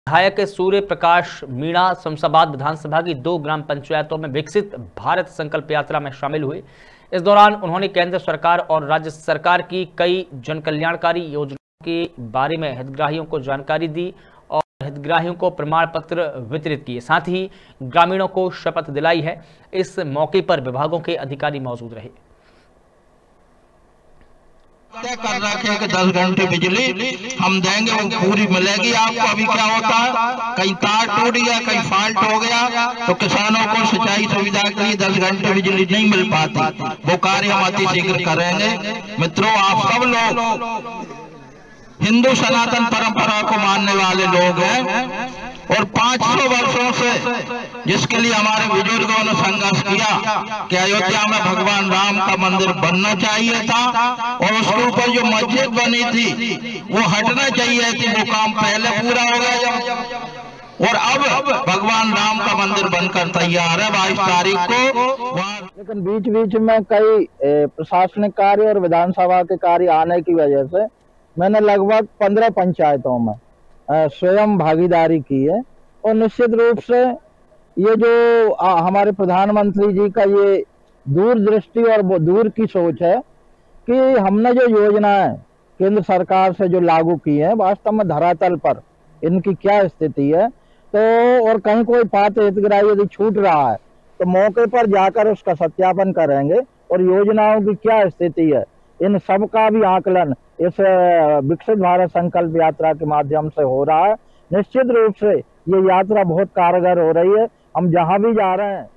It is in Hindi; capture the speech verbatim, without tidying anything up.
विधायक सूर्य प्रकाश मीणा शमशाबाद विधानसभा की दो ग्राम पंचायतों में विकसित भारत संकल्प यात्रा में शामिल हुए। इस दौरान उन्होंने केंद्र सरकार और राज्य सरकार की कई जनकल्याणकारी योजनाओं के बारे में हितग्राहियों को जानकारी दी और हितग्राहियों को प्रमाण पत्र वितरित किए, साथ ही ग्रामीणों को शपथ दिलाई है। इस मौके पर विभागों के अधिकारी मौजूद रहे। तय कर रखे कि दस घंटे बिजली हम देंगे, वो पूरी मिलेगी आपको। अभी क्या होता है, कहीं तार टूट गया, कहीं फॉल्ट हो गया, तो किसानों को सिंचाई सुविधा के लिए दस घंटे बिजली नहीं मिल पाती। वो कार्य हम अति शीघ्र करेंगे। मित्रों, आप सब लोग हिंदू सनातन परंपरा को मानने वाले लोग हैं और पांच सौ वर्षों से जिसके लिए हमारे बुजुर्गों ने संघर्ष किया कि अयोध्या में भगवान राम का मंदिर बनना चाहिए था और उसके ऊपर जो मस्जिद बनी थी वो हटना चाहिए थी। वो काम पहले पूरा हो गया और अब भगवान राम का मंदिर बनकर तैयार है बाईस तारीख को। लेकिन बीच बीच में कई प्रशासनिक कार्य और विधानसभा के कार्य आने की वजह से मैंने लगभग पंद्रह पंचायतों में स्वयं भागीदारी की है। और निश्चित रूप से ये जो आ, हमारे प्रधानमंत्री जी का ये दूरदृष्टि और दूर की सोच है कि हमने जो योजनाएं केंद्र सरकार से जो लागू की है, वास्तव में धरातल पर इनकी क्या स्थिति है। तो और कहीं कोई पात्र हितग्राही यदि छूट रहा है तो मौके पर जाकर उसका सत्यापन करेंगे और योजनाओं की क्या स्थिति है, इन सब का भी आकलन इस विकसित भारत संकल्प यात्रा के माध्यम से हो रहा है। निश्चित रूप से ये यात्रा बहुत कारगर हो रही है। हम जहां भी जा रहे हैं